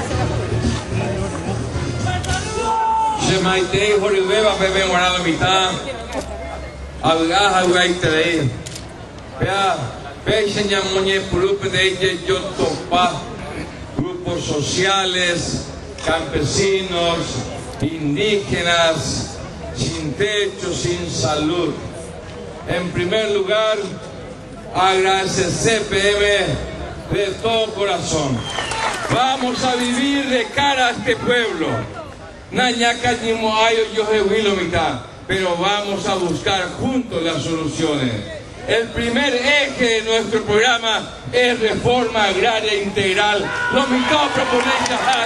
Se maite horibeba bebe guarado mitad. Alga hagai tei. Vea, veis ñamoñe purupe de yotopa, grupos sociales, campesinos, indígenas, sin techo, sin salud. En primer lugar, agradecer CPM de todo corazón. Vamos a vivir de cara a este pueblo. Nañaca ni moayo yo he huilo mitad, pero vamos a buscar juntos las soluciones. El primer eje de nuestro programa es reforma agraria integral. Lo mitad proponéis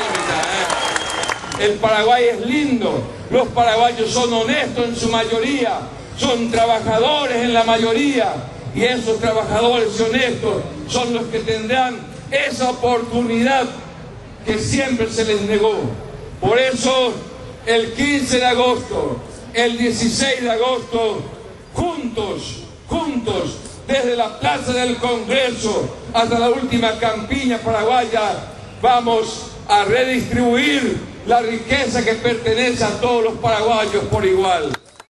El Paraguay es lindo. Los paraguayos son honestos en su mayoría. Son trabajadores en la mayoría. Y esos trabajadores y honestos son los que tendrán esa oportunidad que siempre se les negó. Por eso, el 15 de agosto, el 16 de agosto, juntos, desde la Plaza del Congreso hasta la última campiña paraguaya, vamos a redistribuir la riqueza que pertenece a todos los paraguayos por igual.